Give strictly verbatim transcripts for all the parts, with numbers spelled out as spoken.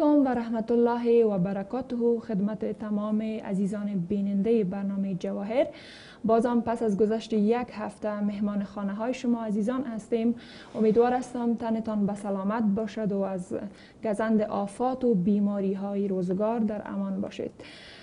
علیکم و رحمت الله و برکاته خدمت تمام عزیزان بیننده برنامه جواهر. بازم پس از گذشت یک هفته مهمان خانه های شما عزیزان هستیم. امیدوار هستم تنتان به سلامت باشد و از گزند آفات و بیماری های روزگار در امان باشید.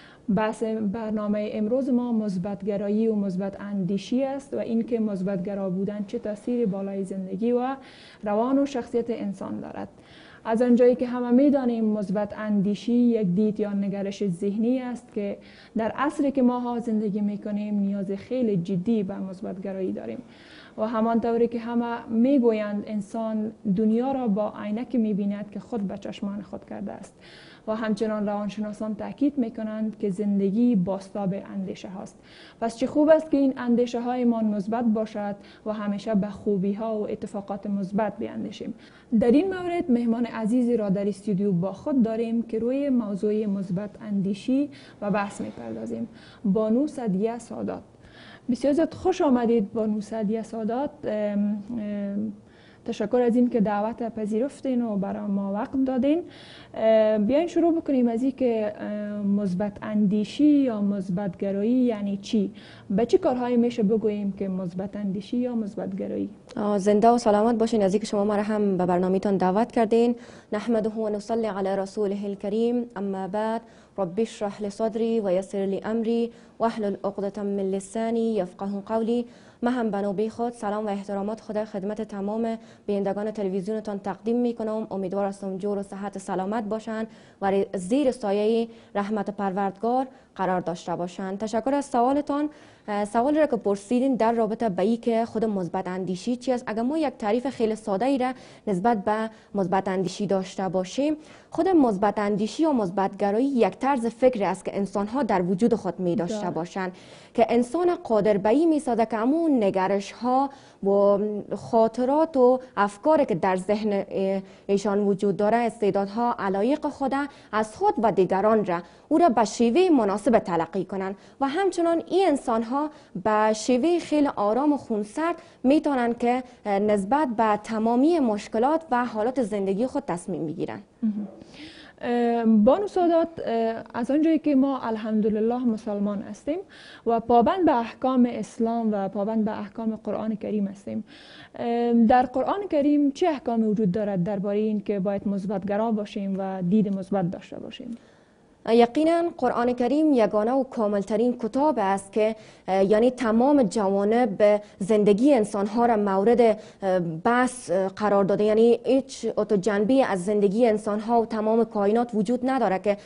بحث برنامه امروز ما مثبت‌گرایی و مثبت اندیشی است و اینکه مثبت‌گرا بودن چه تاثیری بالای زندگی و روان و شخصیت انسان دارد. از آنجایی که همه می‌دانیم مثبت اندیشی یک دید یا نگرش ذهنی است که در عصری که ما ها زندگی می‌کنیم نیاز خیلی جدی به مثبت‌گرایی داریم و همانطوری که همه میگویند انسان دنیا را با عینک می‌بیند که خود به چشمان خود کرده است و همچنان روانشناسان تاکید میکنند که زندگی بازتاب اندیشه هاست. پس چه خوب است که این اندیشه های ما مثبت باشد و همیشه به خوبی ها و اتفاقات مثبت بیاندیشیم. در این مورد مهمان عزیزی را در استودیو با خود داریم که روی موضوع مثبت اندیشی و بحث میپردازیم. بانو سعدیه سادات. بسیار زیاد خوش آمدید بانو سعدیه سادات. ام ام تشکر از این که دعوت پذیرفتین و برای ما وقت دادین. بیاین شروع بکنیم از این که مثبت اندیشی یا مثبت گرایی یعنی چی؟ به چه کارهایی میشه بگوییم که مثبت اندیشی یا مثبت گرایی؟ زنده و سلامت باشین. از اینکه شما ما را هم به برنامه‌تان دعوت کردین. نحمده و نصلی علی رسوله الکریم. اما بعد رب اشرح لی صدری و یسر لی امری واحلل عقدة من لسانی یفقهوا قولی. من هم به نوبه خود سلام و احترامات خدا خدمت تمام بینندگان تلویزیونتان تقدیم میکنم. امیدوار هستم جور و صحت سلامت باشند و زیر سایه رحمت پروردگار قرار داشته باشند. تشکر از سوالتان. سوالی را که پرسیدین در رابطه به اینکه خود مثبت اندیشی چی است، اگر ما یک تعریف خیلی ساده ای را نسبت به مثبت اندیشی داشته باشیم، خود مثبت اندیشی یا مثبت گرایی یک طرز فکری است که انسان ها در وجود خود می داشته باشند که انسان قادر به این می سازه که همون نگرش ها و خاطرات و افکاری که در ذهن ایشان وجود داره، استعدادها، علایق خود از خود و دیگران را او را به شیوه مناسب تلقی کنند و همچنان این انسان ها به شیوه خیلی آرام و خونسرد میتونن که نسبت به تمامی مشکلات و حالات زندگی خود تصمیم بگیرن. بانو سادات، از آنجایی که ما الحمدلله مسلمان هستیم و پابند به احکام اسلام و پابند به احکام قرآن کریم هستیم، در قرآن کریم چه احکامی وجود دارد درباره این که باید مثبت‌گرا باشیم و دید مثبت داشته باشیم؟ یقینا قرآن کریم یگانه و کاملترین کتاب است که یعنی تمام جوانب زندگی انسان ها را مورد بحث قرار داده. یعنی هیچ جنبه از زندگی انسان ها و تمام کائنات وجود نداره که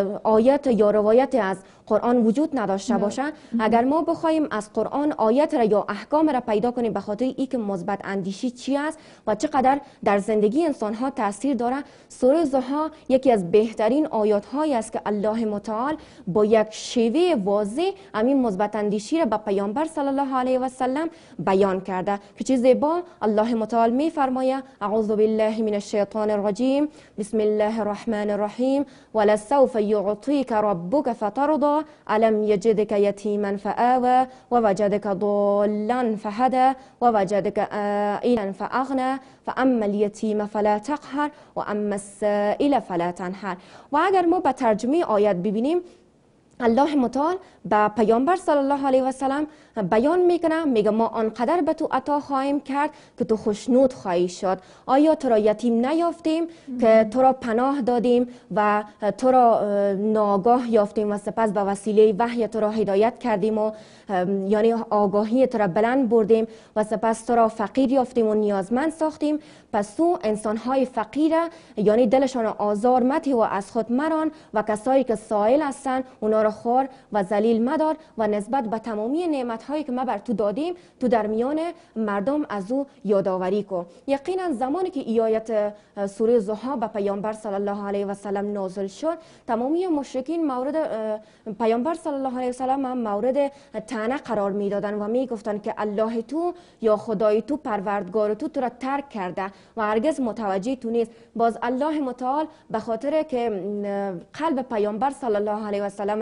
آیت یا روایت از قرآن وجود نداشته باشه. اگر ما بخوایم از قرآن آیت را یا احکام را پیدا کنیم به خاطر اینکه مثبت اندیشی چی است و چقدر در زندگی انسان ها تاثیر داره، سوره ضحی یکی از بهترین آیات هایی است که الله متعال با یک شیوه واضح همین مثبت اندیشی را به پیامبر صلی الله علیه و سلم بیان کرده که چه زیبا الله متعال می فرماید: اعوذ بالله من الشیطان الرجیم، بسم الله الرحمن الرحیم، ولسوف یعطیک ربک فترضی، الم یجدک یتیما فآوی ووجدک ضالا فهدی ووجدک عائلا فاغنی فاما الیتیم فلا تقهر واما السائل فلا تنهر. و اگر ما به ترجمه آیت ببینیم، الله متعال به پیامبر صلی الله علیه و سلم بیان میکنه، میگه ما آنقدر به تو عطا خواهیم کرد که تو خوشنود خواهی شد. آیا تو را یتیم نیافتیم که تو را پناه دادیم و تو را ناگاه یافتیم و سپس به وسیله وحی تو را هدایت کردیم و یعنی آگاهی تو را بلند بردیم و سپس تو را فقیر یافتیم و نیازمند ساختیم. پس تو انسانهای فقیر یعنی دلشان آزار مده و از خود مران و کسایی که سائل هستن اونا را خوار و ذلیل مدار و نسبت به تمامی نعمت هایی که ما بر تو دادیم تو در میان مردم از او یادآوری کو. یقینا زمانی که ای آیت سوره ضحی به پیامبر صلی الله علیه و سلم نازل شد، تمامی مشرکین مورد پیامبر صلی الله علیه و سلم هم مورد طعنه قرار میدادن و میگفتن که الله تو یا خدای تو پروردگار تو تو را ترک کرده و هرگز متوجه تو نیست. باز الله متعال به خاطر که قلب پیامبر صلی الله علیه و سلم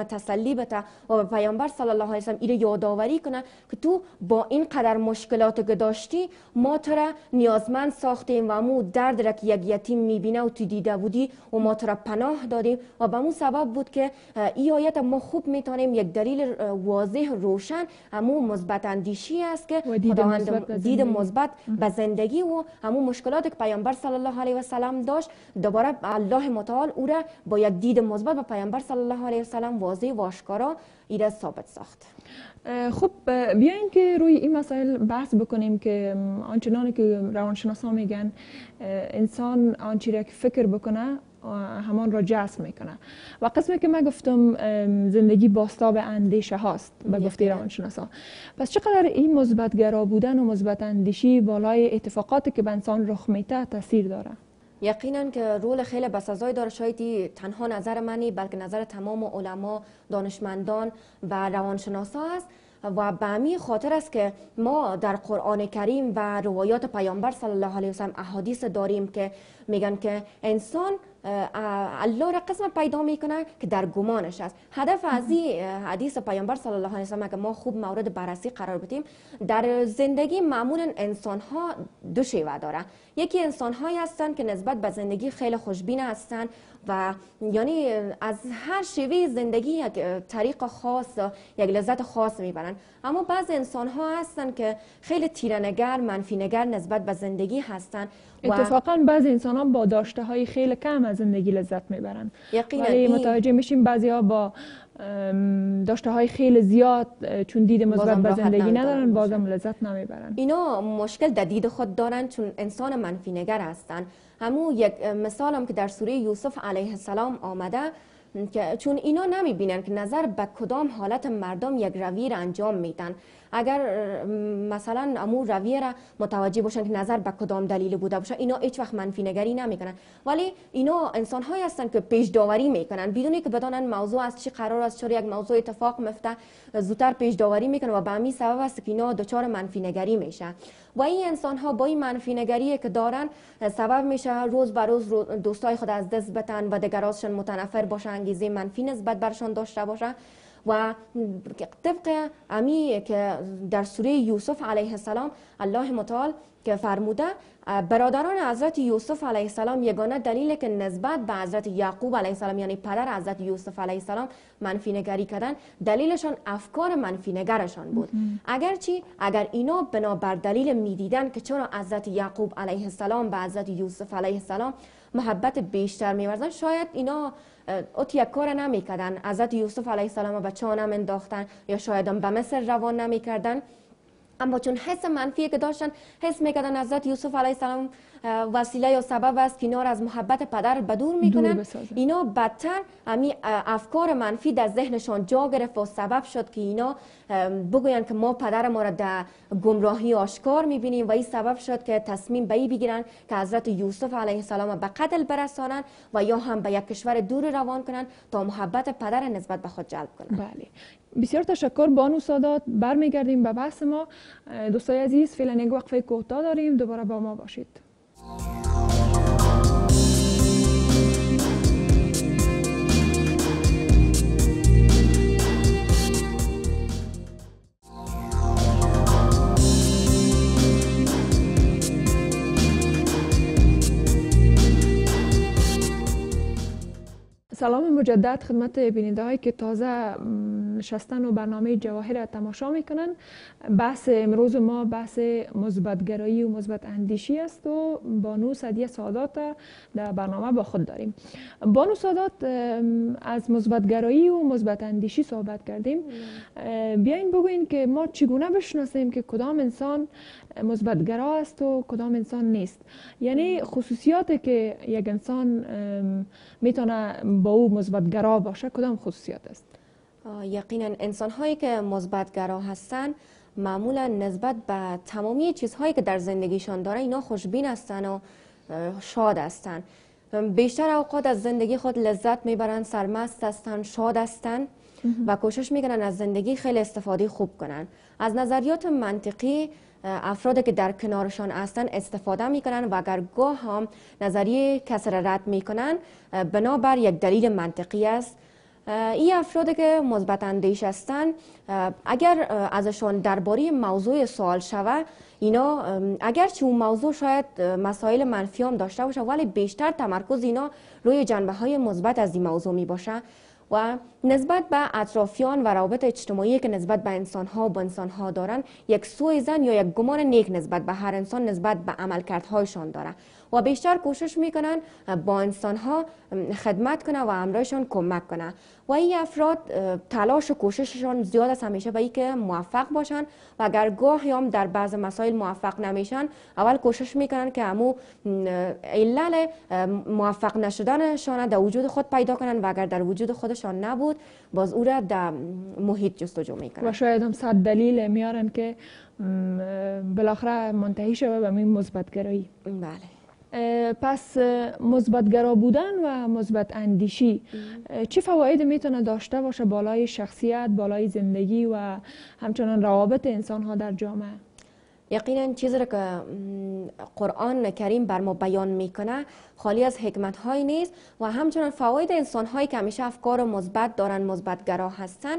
تسلی بده و به پیامبر صلی الله علیه و این یادآوری کنه که تو با این قدر مشکلات که داشتی ما تو را نیازمند ساختیم و مو درد را که یک یتیم میبینه و تو دیده بودی و ما تو را پناه دادیم و به مو سبب بود که این آیت ما خوب میتونیم یک دلیل واضح روشن همون مثبت اندیشی است که خداوند دید مثبت به زندگی و همون مشکلاتی که پیامبر صلی الله علیه و سلم داشت دوباره الله متعال او را با یک دید مثبت به پیامبر صلی الله علیه و سلم واضح و آشکارا ایده ثابت ساخت. خب بیاین که روی این مسائل بحث بکنیم که آنچنانی که روانشناسا میگن انسان آنچه را که فکر بکنه همان را جذب میکنه و قسمی که من گفتم زندگی بازتاب اندیشه هاست به گفته روانشناسا. پس چقدر این مثبت‌گرا بودن و مثبت اندیشی بالای اتفاقاتی که به انسان رخ میده تاثیر داره؟ یقینا که رول خیلی بسزایی داره. شاید تنها نظر منی بلکه نظر تمام علما، دانشمندان و روانشناسا است و به همین خاطر است که ما در قرآن کریم و روایات پیامبر صلی الله علیه و سلم احادیث داریم که میگن که انسان الله را قسم پیدا میکنه که در گمانش است. هدف از این حدیث پیامبر صلی الله علیه و سلم که ما خوب مورد بررسی قرار بدیم، در زندگی معمولا انسان ها دو شیوه داره. یکی انسان هایی هستند که نسبت به زندگی خیلی خوشبین هستند و یعنی از هر شیوه زندگی یک طریق خاص، یک لذت خاص میبرن. اما بعض انسان ها هستند که خیلی تیره‌نگر، منفی نگر نسبت به زندگی هستند. اتفاقا بعضی انسان ها با داشته های خیلی کم از زندگی لذت میبرن، ولی متوجه میشیم بعضی ها با داشته های خیلی زیاد چون دید مثبت به زندگی ندارن بازم لذت نمیبرن. اینا مشکل در دید خود دارن چون انسان منفی نگر هستن. همون یک مثالم که در سوره یوسف علیه السلام آمده که چون اینا نمیبینن که نظر به کدام حالت مردم یک رویه را انجام میدن. اگر مثلا امور رویه را متوجه باشن که نظر به کدام دلیل بوده باشه، اینا هیچ وقت منفی نگری نمیکنن، ولی اینا انسان هایی هستن که پیش داوری میکنن بدون که بدانن موضوع از چی قرار است، چرا یک موضوع اتفاق میفته، زودتر پیش داوری میکنن و به همین سبب است که اینا دچار منفی نگری میشه. و این انسان ها با این منفی نگری که دارن سبب میشه روز به روز دوستای خود از دست بدن و دیگرازشون متنفر باشه، انگیزه منفی نسبت برشان داشته باشه. و طبق امی که در سوره یوسف علیه السلام الله متعال که فرموده برادران حضرت یوسف علیه السلام یگانه دلیل که نسبت به حضرت یعقوب علیه السلام یعنی پدر حضرت یوسف علیه السلام منفی نگری کردن، دلیلشان افکار منفی نگرشان بود. اگرچه اگر اینا بنابر دلیل میدیدن که چرا حضرت یعقوب علیه السلام به حضرت یوسف علیه السلام محبت بیشتر می‌ورزن، شاید اینا اوت یک کار نمی‌کردن، حضرت یوسف علیه السلام به چاه نمی‌انداختن یا شاید هم به مصر روان نمی‌کردن. اما چون حس منفی که داشتن، حس میکردن حضرت یوسف علیه السلام وسیله یا سبب است که اینا را از محبت پدر به دور میکنن، اینا بدتر همین افکار منفی در ذهنشان جا گرفت و سبب شد که اینا بگوین که ما پدر ما را در گمراهی آشکار میبینیم و این سبب شد که تصمیم به این بگیرن که حضرت یوسف علیه السلام به قتل برسانن و یا هم به یک کشور دور روان کنن تا محبت پدر نسبت به خود جلب کنن. بله، بسیار تشکر بانو سادات. برمیگردیم به بحث ما. دوستای عزیز فعلا یک وقفه کوتاه داریم، دوباره با ما باشید. سلام مجدد خدمت بیننده هایی که تازه نشستن و برنامه جواهر را تماشا میکنن. بحث امروز ما بحث مثبت‌گرایی و مثبت اندیشی است و بانو سعدیه سادات در برنامه با خود داریم. بانو سادات، از مثبت‌گرایی و مثبت اندیشی صحبت کردیم. بیاین بگوین که ما چگونه بشناسیم که کدام انسان مثبت‌گرا است و کدام انسان نیست، یعنی خصوصیاتی که یک انسان میتونه با او مثبت‌گرا باشه کدام خصوصیات است؟ یقینا انسان هایی که مثبت‌گرا هستن معمولا نسبت به تمامی چیزهایی که در زندگیشان داره اینا خوشبین هستن و شاد هستن. بیشتر اوقات از زندگی خود لذت میبرن، سرمست هستن، شاد هستن و کوشش میکنن از زندگی خیلی استفاده خوب کنن. از نظریات منطقی افرادی که در کنارشان هستن استفاده میکنن و اگر گاه هم نظریه کسی را رد میکنن بنابر یک دلیل منطقی است این افرادی که مثبت اندیش هستند اگر ازشان درباره موضوع سوال شود، اینا اگرچه اون موضوع شاید مسائل منفی هم داشته باشه ولی بیشتر تمرکز اینا روی جنبه های مثبت از این موضوع می باشه و نسبت به اطرافیان و روابط اجتماعی که نسبت به انسان ها و با انسان ها دارن یک سوء ظن یا یک گمان نیک نسبت به هر انسان نسبت به عملکردهایشان داره و بیشتر کوشش میکنن با انسان ها خدمت کنه و همراهشان کمک کنه و این افراد تلاش و کوشششان زیاد است همیشه به اینکه موفق باشن و اگر گاهی هم در بعض مسائل موفق نمیشن اول کوشش میکنن که همو علل موفق نشدنشان در وجود خود پیدا کنن و اگر در وجود خودشان نبود باز او را در محیط جستجو میکنن و شاید هم صد دلیل میارن که بالاخره منتهی شده به این مثبت‌گرایی. بله. پس مثبت‌گرا بودن و مثبت اندیشی چه فواید میتونه داشته باشه بالای شخصیت، بالای زندگی و همچنان روابط انسان ها در جامعه؟ یقینا چیزی را که قرآن کریم بر ما بیان میکنه خالی از حکمت های نیست و همچنان فواید انسان هایی که همیشه افکار مثبت دارن، مثبت‌گرا هستن.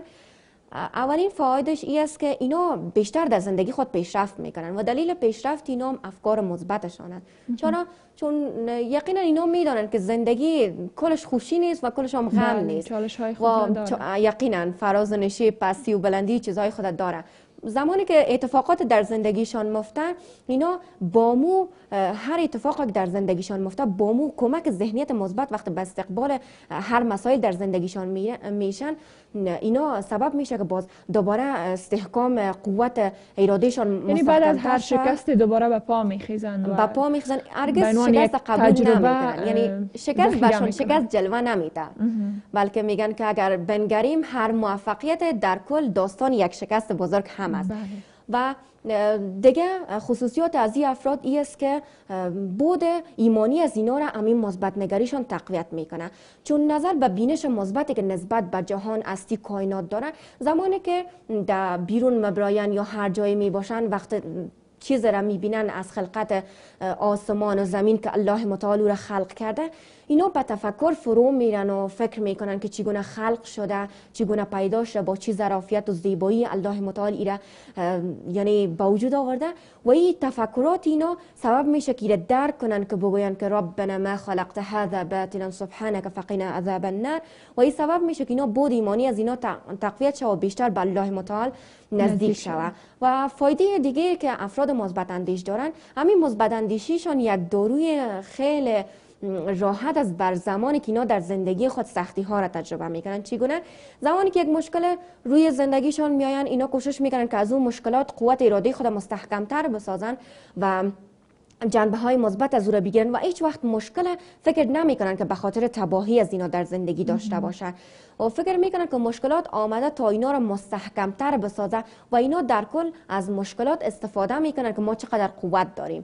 اولین فوایدش این است که اینا بیشتر در زندگی خود پیشرفت میکنن و دلیل پیشرفت اینا هم افکار مثبتشان است. چرا؟ چون یقینا اینا میدانن که زندگی کلش خوشی نیست و کلش هم غم نیست. چالش های خود داره. یقینا فراز و نشیب، پستی و بلندی چیزهای خود داره. زمانی که اتفاقات در زندگیشان مفته اینا بامو هر اتفاقی که در زندگیشان مفته بامو کمک ذهنیت مثبت وقتی به استقبال هر مسائل در زندگیشان میشن اینا سبب میشه که باز دوباره استحکام قوت ارادهشان مستحکم‌تر یعنی بعد از هر شکست دوباره به پا میخیزن و به پا میخیزن هرگز شکست قبول نمیکنن. یعنی شکست برشان شکست جلوه نمیده بلکه میگن که اگر بنگریم هر موفقیت در کل داستان یک شکست بزرگ هم است. و دیگه خصوصیات از این افراد ای است که بود ایمانی از اینا را امین مثبت نگریشان تقویت میکنه، چون نظر به بینش مثبتی که نسبت به جهان هستی کائنات داره زمانی که در بیرون مبراین یا هر جایی می باشن وقت چیز را میبینن از خلقت آسمان و زمین که الله متعال را خلق کرده اینا به تفکر فرو میرن و فکر میکنن که چگونه خلق شده، چگونه پیدا شده، با چی ظرافیت و زیبایی الله متعال ایره یعنی با وجود آورده و این تفکرات اینا سبب میشه که ایره درک کنن که بگوین که ربنا ما خلقت هذا باطلا سبحانك فقنا عذاب النار و این سبب میشه که اینا بود ایمانی از اینا تقویت شود و بیشتر به الله متعال نزدیک شود. و فایده دیگه که افراد مثبت اندیش دارن همین مثبت اندیشیشان یک داروی خیلی راحت از بر زمانی که اینا در زندگی خود سختی ها را تجربه میکنن. چگونه؟ زمانی که یک مشکل روی زندگیشان میآین اینا کوشش میکنن که از اون مشکلات قوت اراده خود مستحکم تر بسازن و جنبه های مثبت از او را بگیرن و هیچ وقت مشکل فکر نمیکنن که به خاطر تباهی از اینا در زندگی داشته باشن و فکر میکنن که مشکلات آمده تا اینا را مستحکم تر بسازه و اینا در کل از مشکلات استفاده میکنن که ما چقدر قوت داریم.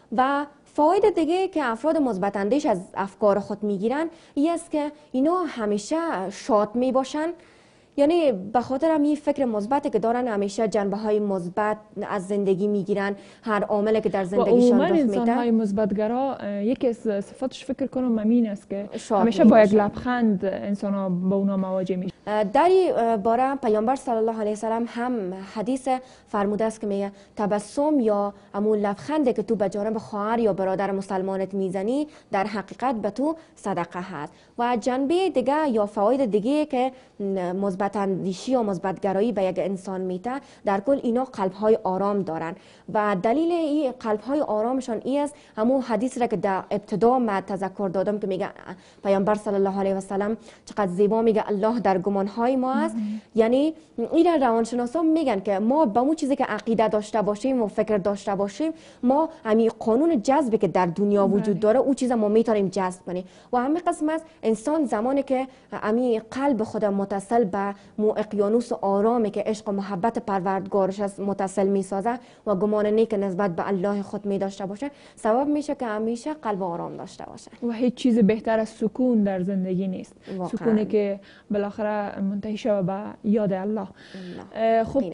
و فاید دیگه که افراد مثبت اندیش از افکار خود میگیرن این است که اینا همیشه شاد می باشن، یعنی به خاطر همین فکر مثبتی که دارن همیشه جنبه های مثبت از زندگی میگیرن، هر عاملی که در زندگیشان رخ میده. انسان های مثبت‌گرا یکی از صفاتش فکر کنم همین است که همیشه با یک لبخند انسان ها با اونا مواجه میشن. در این باره پیامبر صلی الله علیه و سلم هم حدیث فرموده است که میگه تبسم یا همون لبخندی که تو به جانب خواهر یا برادر مسلمانت میزنی در حقیقت به تو صدقه هست. و جنبه دیگه یا فواید دیگه که مثبت اندیشی و مثبت گرایی به یک انسان میده در کل اینا قلب های آرام دارن و دلیل این قلب های آرامشان این است همون حدیث را که در ابتدا ما تذکر دادم که میگه پیامبر صلی الله علیه و سلم چقدر زیبا میگه الله در گمان های ما است. یعنی این روانشناسا میگن که ما به اون چیزی که عقیده داشته باشیم و فکر داشته باشیم ما همین قانون جذبی که در دنیا وجود داره اون چیز ما میتونیم جذب کنیم و همین قسم است انسان زمانی که همین قلب خود متصل به مو اقیانوس آرامی که عشق و محبت پروردگارش است متصل میسازه و گمان نیک نسبت به الله خود می داشته باشه سبب میشه که همیشه قلب آرام داشته باشه. و هیچ چیز بهتر از سکون در زندگی نیست. واقعا. سکونی که بالاخره منتهی شده به یاد الله. الله. خب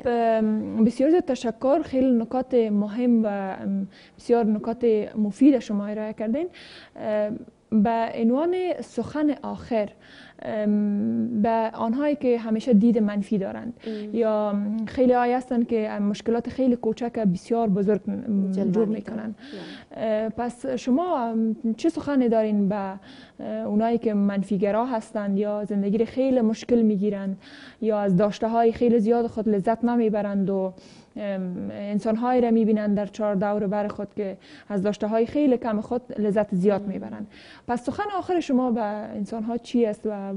بسیار زیاد تشکر، خیلی نکات مهم و بسیار نکات مفید شما ارائه کردین. به عنوان سخن آخر به آنهایی که همیشه دید منفی دارند ام. یا خیلی هایی هستند که مشکلات خیلی کوچک بسیار بزرگ جور میکنند. پس شما چه سخنی دارین به اونایی که منفیگرا هستند یا زندگی خیلی مشکل میگیرند یا از داشته های خیلی زیاد خود لذت نمیبرند و انسان هایی را میبینند در چهار دور بر خود که از داشته های خیلی کم خود لذت زیاد میبرند؟ پس سخن آخر شما به انسان ها چی است و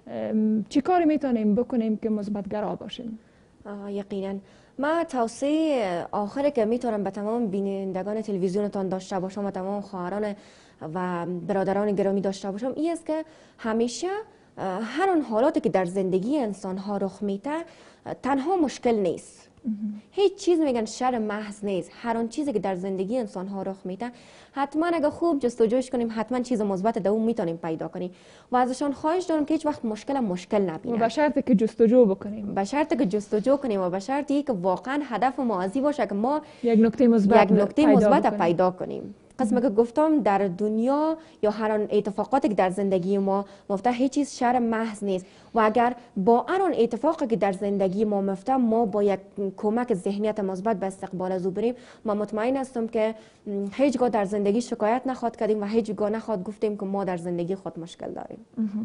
چی کاری میتونیم بکنیم که مثبت‌گرا باشیم؟ یقینا ما توصیه آخری که میتونم به تمام بینندگان تلویزیونتان داشته باشم و تمام خواهران و برادران گرامی داشته باشم این است که همیشه هر آن حالاتی که در زندگی انسان ها رخ میده تنها مشکل نیست. هیچ چیز میگن شر محض نیست. هر آن چیزی که در زندگی انسان ها رخ میده حتما اگه خوب جستجوش کنیم حتما چیز مثبت در اون میتونیم پیدا کنیم و ازشان خواهش دارم که هیچ وقت مشکل مشکل نبینن و به شرطی که جستجو بکنیم به شرطی که جستجو کنیم و به شرطی که واقعا هدف ما ازی باشه که ما یک نکته مثبت یک نکته مثبت پیدا کنیم. قسمه که گفتم در دنیا یا هر آن اتفاقاتی که در زندگی ما مفته هیچ چیز شر محض نیست و اگر با هر آن اتفاقی که در زندگی ما مفته ما با یک کمک ذهنیت مثبت به استقبال از او بریم ما مطمئن هستم که هیچگاه در زندگی شکایت نخواد کردیم و هیچگاه نخواد گفتیم که ما در زندگی خود مشکل داریم.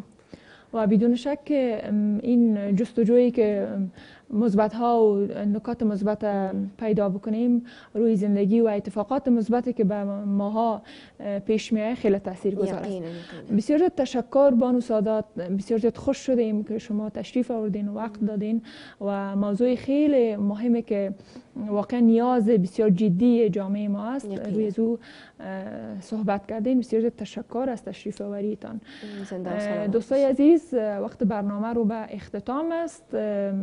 و بدون شک که این جستجویی که مثبت ها و نکات مثبت پیدا بکنیم روی زندگی و اتفاقات مثبتی که به ماها پیش میاد خیلی تاثیرگذار است. بسیار زیاد تشکر بانو سادات، بسیار زیاد خوش شدیم که شما تشریف آوردین و وقت دادین و موضوع خیلی مهمه که واقعا نیاز بسیار جدی جامعه ما است روی زو صحبت کردین. بسیار زیاد تشکر از تشریف آوریتان. دوستای عزیز وقت برنامه رو به اختتام است.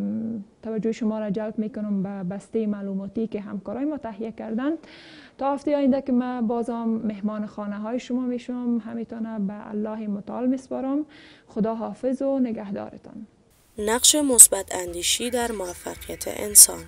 توجه شما را جلب میکنم به بسته معلوماتی که همکارای ما تهیه کردند. تا هفته آینده که من بازم مهمان خانه های شما میشم همیتونه به الله متعال میسپارم. خدا حافظ و نگهدارتان. نقش مثبت اندیشی در موفقیت انسان.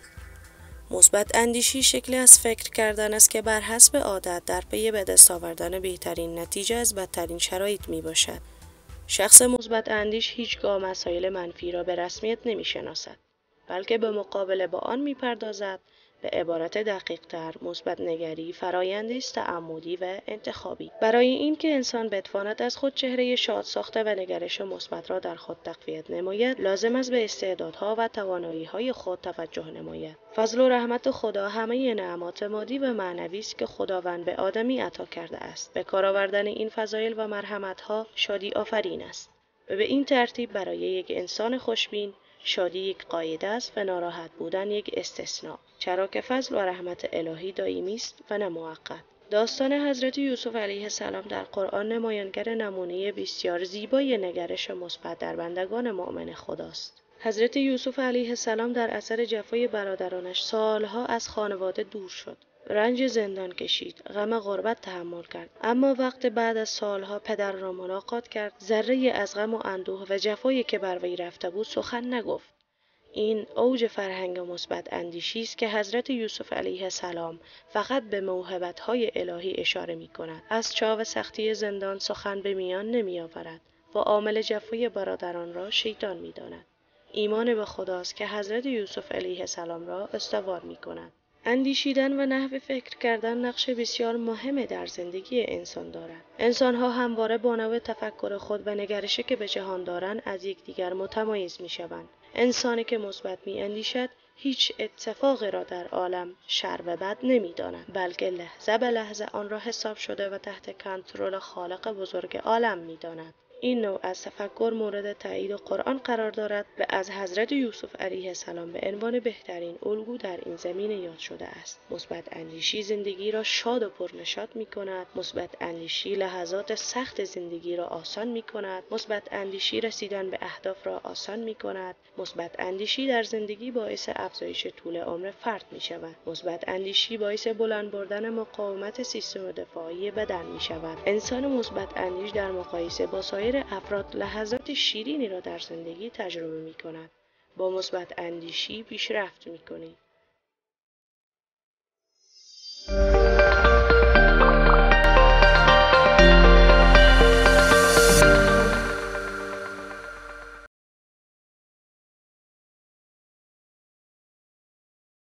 مثبت اندیشی شکلی از فکر کردن است که بر حسب عادت در پی به دست آوردن بهترین نتیجه از بدترین شرایط می باشد. شخص مثبت اندیش هیچگاه مسائل منفی را به رسمیت نمی شناسد، بلکه به مقابله با آن می پردازد. به عبارت دقیق تر، مثبت نگری فرایندی است تعمدی و انتخابی. برای اینکه انسان بتواند از خود چهره شاد ساخته و نگرش مثبت را در خود تقویت نماید، لازم است به استعدادها و توانایی‌های خود توجه نماید. فضل و رحمت خدا همه نعمات مادی و معنوی است که خداوند به آدمی عطا کرده است. به کار آوردن این فضایل و مرحمت‌ها شادی آفرین است. و به این ترتیب برای یک انسان خوشبین شادی یک قاعده است و ناراحت بودن یک استثناء، چرا که فضل و رحمت الهی دائمی است و نه موقت. داستان حضرت یوسف علیه السلام در قرآن نمایانگر نمونه بسیار زیبای نگرش مثبت در بندگان مؤمن خداست. حضرت یوسف علیه السلام در اثر جفای برادرانش سالها از خانواده دور شد. رنج زندان کشید، غم غربت تحمل کرد، اما وقت بعد از سالها پدر را ملاقات کرد، ذره از غم و اندوه و جفایی که بر وی رفته بود سخن نگفت. این اوج فرهنگ مثبت اندیشی است که حضرت یوسف علیه السلام فقط به موهبت‌های الهی اشاره می‌کند. از چاو سختی زندان سخن به میان نمی‌آورد و عامل جفای برادران را شیطان می‌داند. ایمان به خداست که حضرت یوسف علیه السلام را استوار می‌کند. اندیشیدن و نحو فکر کردن نقش بسیار مهمی در زندگی انسان دارد. انسان‌ها همواره با نوع تفکر خود و نگرشی که به جهان دارند از یکدیگر متمایز می‌شوند. انسانی که مثبت می‌اندیشد هیچ اتفاقی را در عالم شر و بد نمی‌داند، بلکه لحظه به لحظه آن را حساب شده و تحت کنترل خالق بزرگ عالم می‌داند. این نوع از تفکر مورد تایید قرآن قرار دارد و از حضرت یوسف علیه السلام به عنوان بهترین الگو در این زمینه یاد شده است. مثبت اندیشی زندگی را شاد و پرنشاط می‌کند. مثبت اندیشی لحظات سخت زندگی را آسان می‌کند. مثبت اندیشی رسیدن به اهداف را آسان می‌کند. مثبت اندیشی در زندگی باعث افزایش طول عمر فرد می‌شود. مثبت اندیشی باعث بلند بردن مقاومت سیستم دفاعی بدن می‌شود. انسان مثبت اندیش در مقایسه با سایر افراد لحظات شیرینی را در زندگی تجربه می کند. با مثبت اندیشی پیشرفت می کنید.